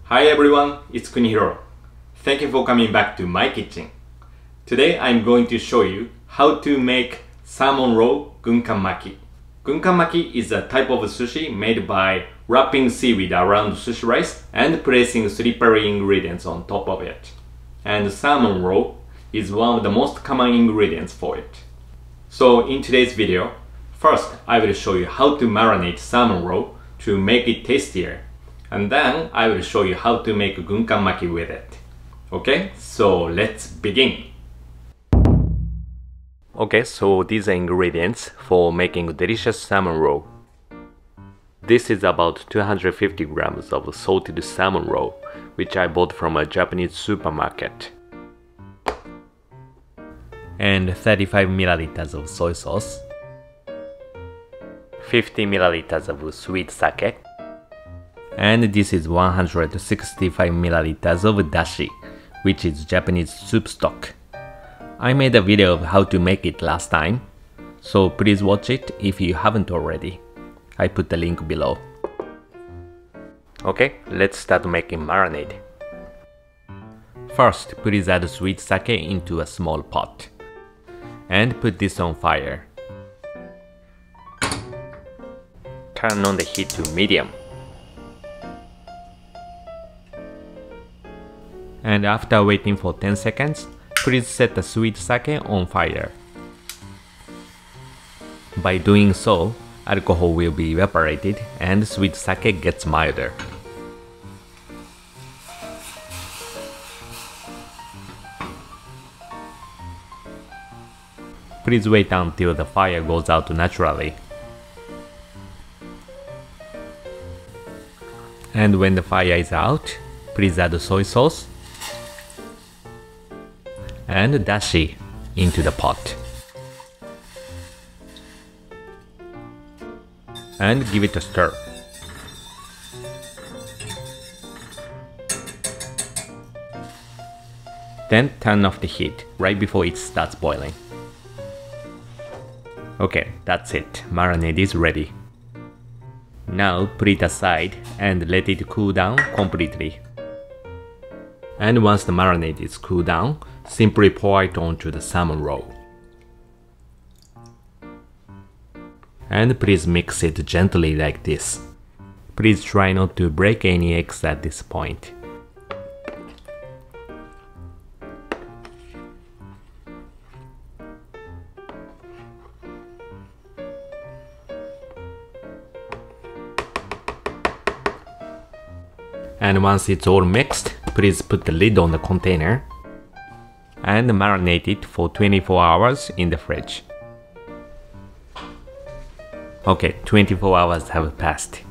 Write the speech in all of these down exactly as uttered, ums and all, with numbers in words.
Hi everyone, it's Kunihiro. Thank you for coming back to my kitchen. Today I'm going to show you how to make salmon roe gunkan maki. Gunkan maki is a type of sushi made by wrapping seaweed around sushi rice and placing slippery ingredients on top of it. And salmon roe is one of the most common ingredients for it. So in today's video, first I will show you how to marinate salmon roe to make it tastier. And then I will show you how to make gunkan maki with it. Okay, so let's begin. Okay, so these are ingredients for making delicious salmon roe. This is about two hundred fifty grams of salted salmon roe, which I bought from a Japanese supermarket. And thirty-five milliliters of soy sauce. fifty milliliters of sweet sake. And this is one hundred sixty-five milliliters of dashi, which is Japanese soup stock. I made a video of how to make it last time, so please watch it if you haven't already. I put the link below. Okay, let's start making marinade. First, please add sweet sake into a small pot. And put this on fire. Turn on the heat to medium. And after waiting for ten seconds, please set the sweet sake on fire. By doing so, alcohol will be evaporated and sweet sake gets milder. Please wait until the fire goes out naturally. And when the fire is out, please add soy sauce and dashi into the pot. And give it a stir. Then turn off the heat right before it starts boiling. Okay, that's it. Marinade is ready. Now put it aside and let it cool down completely. And once the marinade is cooled down, simply pour it onto the salmon roe. And please mix it gently like this. Please try not to break any eggs at this point. And once it's all mixed, please put the lid on the container and marinate it for twenty-four hours in the fridge. Okay, twenty-four hours have passed.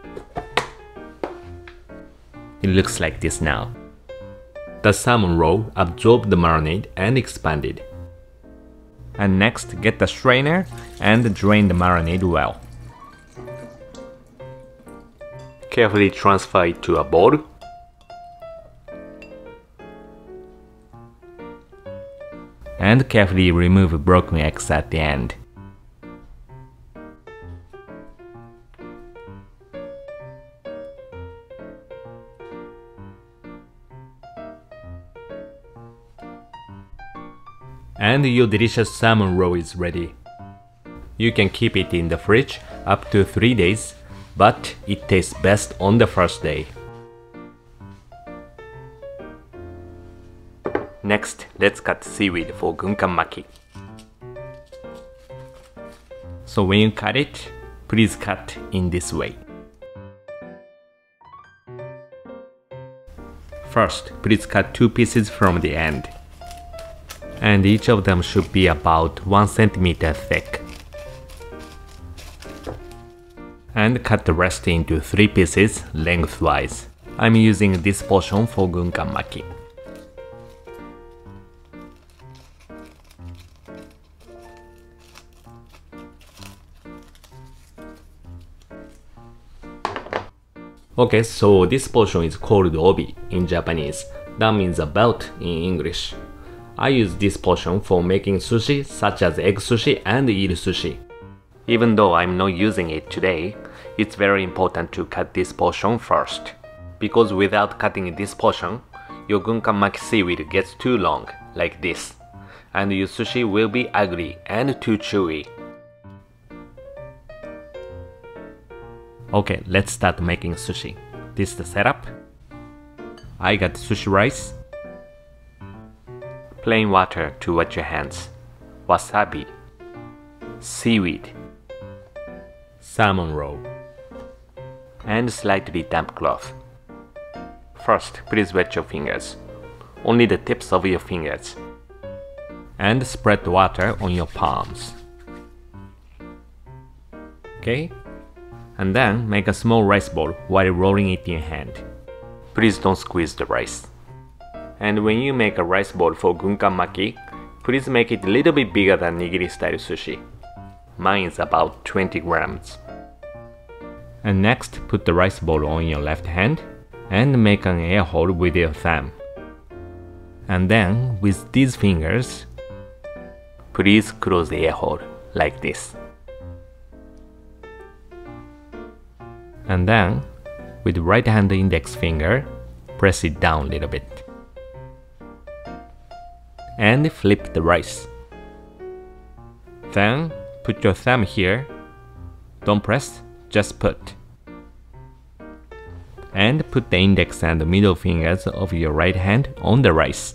It looks like this now. The salmon roe absorbed the marinade and expanded. And next, get the strainer and drain the marinade well. Carefully transfer it to a bowl. And carefully remove broken eggs at the end. And your delicious salmon roe is ready. You can keep it in the fridge up to three days, but it tastes best on the first day. Next, let's cut seaweed for gunkan maki. So when you cut it, please cut in this way. First, please cut two pieces from the end. And each of them should be about one centimeter thick. And cut the rest into three pieces lengthwise. I'm using this portion for gunkan maki. Okay, so this portion is called obi in Japanese. That means a belt in English. I use this portion for making sushi such as egg sushi and eel sushi. Even though I'm not using it today, it's very important to cut this portion first. because without cutting this portion, your gunkan maki seaweed gets too long, like this, and your sushi will be ugly and too chewy. Okay, let's start making sushi. This is the setup. I got sushi rice, plain water to wet your hands, wasabi, seaweed, salmon roe, and slightly damp cloth. First, please wet your fingers, only the tips of your fingers, and spread the water on your palms. Okay? And then make a small rice ball while rolling it in your hand. Please don't squeeze the rice. And when you make a rice ball for gunkan maki, please make it a little bit bigger than nigiri style sushi. Mine is about twenty grams. And next, put the rice ball on your left hand and make an air hole with your thumb. And then, with these fingers, please close the air hole like this. And then, with right hand index finger, press it down a little bit. And flip the rice. Then, put your thumb here. Don't press, just put. And put the index and the middle fingers of your right hand on the rice.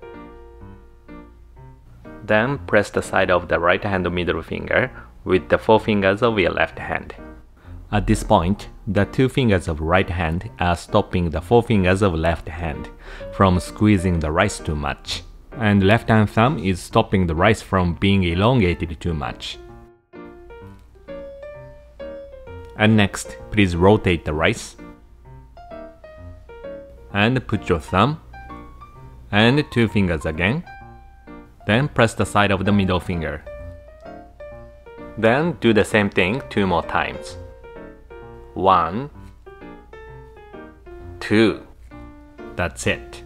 Then press the side of the right hand middle finger with the four fingers of your left hand. At this point, the two fingers of right hand are stopping the four fingers of left hand from squeezing the rice too much, and left hand thumb is stopping the rice from being elongated too much. And next, please rotate the rice. And put your thumb and two fingers again. Then press the side of the middle finger. Then do the same thing two more times. One, two. That's it.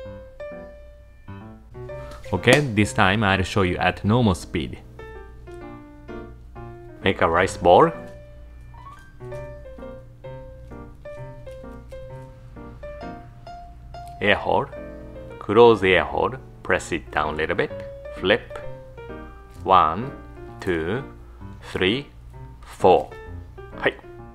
Okay, this time I'll show you at normal speed. Make a rice ball. Air hole, close the air hole, press it down a little bit, flip, one, two, three, four. Hi.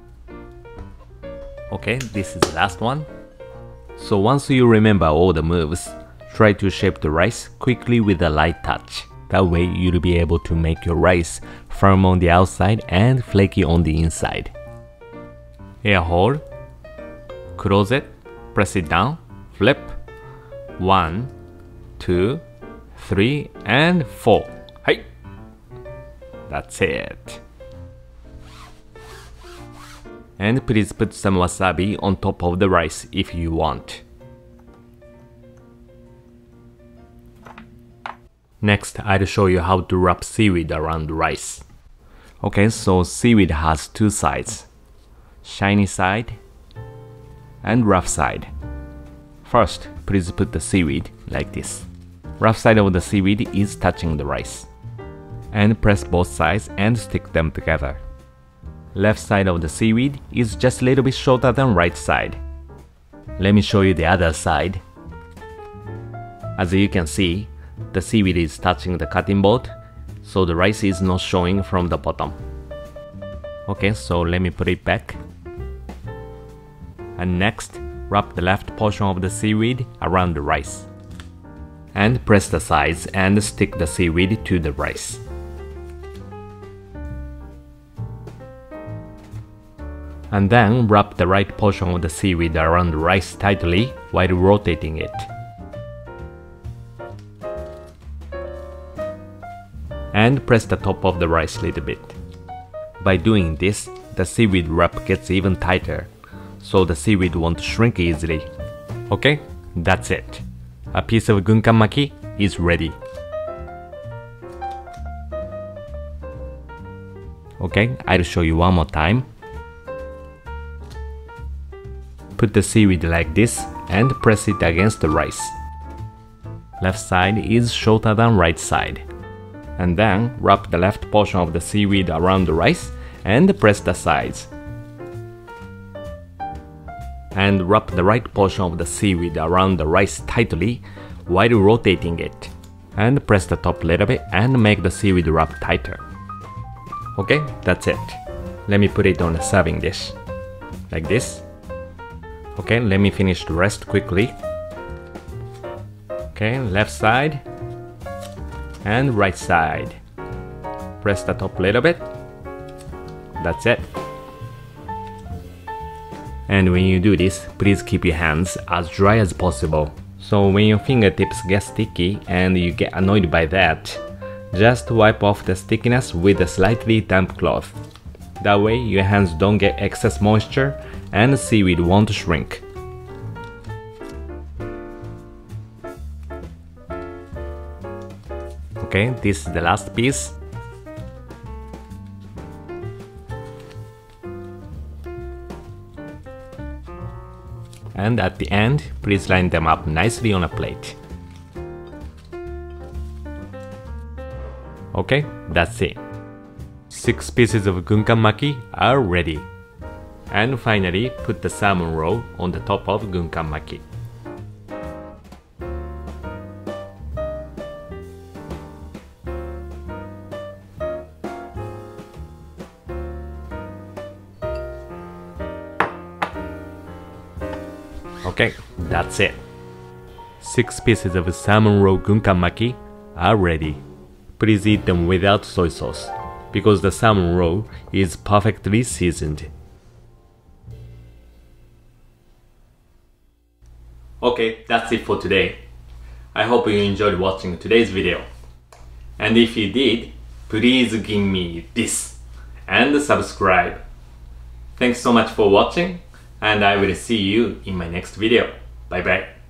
Okay, this is the last one. So once you remember all the moves, try to shape the rice quickly with a light touch. That way you'll be able to make your rice firm on the outside and flaky on the inside. Air hole, close it, press it down, flip, one, two, three, and four. Hi! That's it. And please put some wasabi on top of the rice if you want. Next, I'll show you how to wrap seaweed around the rice. Okay, so seaweed has two sides, shiny side and rough side. First, please put the seaweed like this. Rough side of the seaweed is touching the rice. And press both sides and stick them together. Left side of the seaweed is just a little bit shorter than right side. Let me show you the other side. As you can see, the seaweed is touching the cutting board, so the rice is not showing from the bottom. Okay, so let me put it back. And next, wrap the left portion of the seaweed around the rice. And press the sides and stick the seaweed to the rice. And then wrap the right portion of the seaweed around the rice tightly while rotating it. And press the top of the rice a little bit. By doing this, the seaweed wrap gets even tighter, so the seaweed won't shrink easily. Okay, that's it. A piece of gunkan maki is ready. Okay, I'll show you one more time. Put the seaweed like this and press it against the rice. Left side is shorter than right side. And then wrap the left portion of the seaweed around the rice and press the sides. and wrap the right portion of the seaweed around the rice tightly while rotating it. And press the top a little bit and make the seaweed wrap tighter. Okay, that's it. Let me put it on a serving dish. Like this. Okay, let me finish the rest quickly. Okay, left side and right side. Press the top a little bit. That's it. And when you do this, please keep your hands as dry as possible. So when your fingertips get sticky and you get annoyed by that, just wipe off the stickiness with a slightly damp cloth. That way your hands don't get excess moisture and the seaweed won't shrink. Okay, this is the last piece. And at the end, please line them up nicely on a plate. Okay, that's it. Six pieces of gunkan maki are ready. And finally, put the salmon roll on the top of gunkan maki. Okay, that's it. Six pieces of salmon roe gunkan maki are ready. Please eat them without soy sauce, because the salmon roe is perfectly seasoned. Okay, that's it for today. I hope you enjoyed watching today's video. And if you did, please give me this and subscribe. Thanks so much for watching, and I will see you in my next video. Bye bye.